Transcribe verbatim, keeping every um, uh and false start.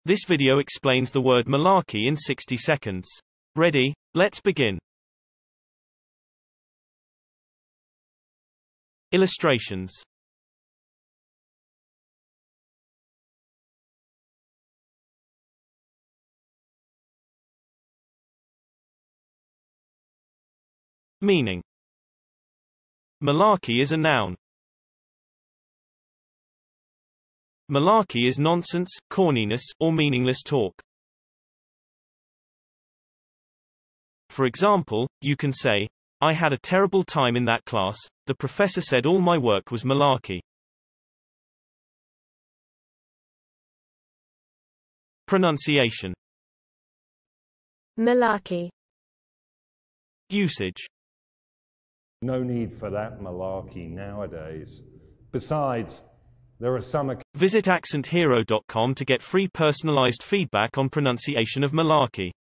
This video explains the word malarkey in sixty seconds. Ready? Let's begin. Illustrations. Meaning. Malarkey is a noun. Malarkey is nonsense, corniness, or meaningless talk. For example, you can say, I had a terrible time in that class, the professor said all my work was malarkey. Pronunciation. Malarkey. Usage. No need for that malarkey nowadays. Besides, there are some... Visit accent hero dot com to get free personalized feedback on pronunciation of malarkey.